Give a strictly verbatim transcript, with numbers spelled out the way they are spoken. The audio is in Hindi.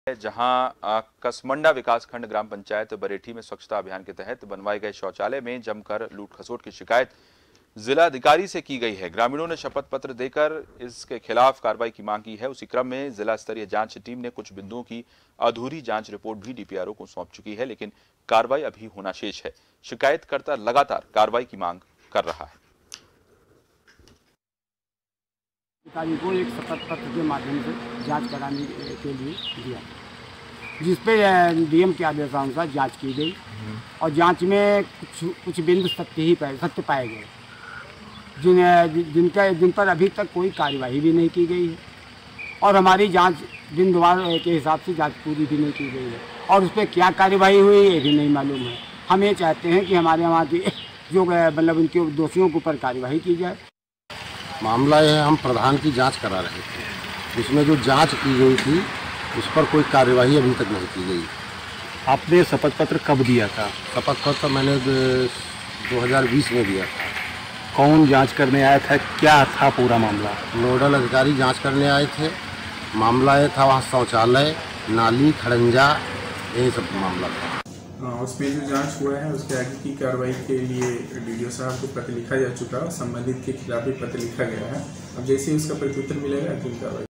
जहां कसमंडा विकासखंड ग्राम पंचायत बरेठी में स्वच्छता अभियान के तहत बनवाए गए शौचालय में जमकर लूट खसोट की शिकायत जिला अधिकारी से की गई है। ग्रामीणों ने शपथ पत्र देकर इसके खिलाफ कार्रवाई की मांग की है। उसी क्रम में जिला स्तरीय जांच टीम ने कुछ बिंदुओं की अधूरी जांच रिपोर्ट भी डीपीआरओ को सौंप चुकी है, लेकिन कार्रवाई अभी होना शेष है। शिकायतकर्ता लगातार कार्रवाई की मांग कर रहा है। अधिकारी को एक शपथ पत्र के माध्यम से जांच कराने के लिए दिया, जिसपे डीएम के आदेशानुसार जांच की गई और जांच में कुछ कुछ बिंदु सत्य ही पाए सत्य पाए गए, जिन जिनका जिन पर अभी तक कोई कार्यवाही भी नहीं की गई है और हमारी जांच बिंदुवार के हिसाब से जांच पूरी भी नहीं की गई है और उस पर क्या कार्यवाही हुई ये भी नहीं मालूम है। हम ये चाहते हैं कि हमारे वहाँ की जो मतलब उनके दोषियों के ऊपर कार्यवाही की जाए। मामला है, हम प्रधान की जांच करा रहे थे, उसमें जो जांच की गई थी उस पर कोई कार्यवाही अभी तक नहीं की गई। आपने शपथ पत्र कब दिया था? शपथ पत्र मैंने दो हज़ार बीस में दिया था। कौन जांच करने आया था, क्या था पूरा मामला? नोडल अधिकारी जांच करने आए थे। मामला ये था वहाँ शौचालय, नाली, खड़ंजा, यही सब मामला था। उस पर जो जांच हुआ है उसके आगे की कार्रवाई के लिए डीडीओ साहब को पत्र लिखा जा चुका है और संबंधित के खिलाफ भी पत्र लिखा गया है। अब जैसे ही उसका प्रत्युत्तर मिलेगा अग्रिम कार्रवाई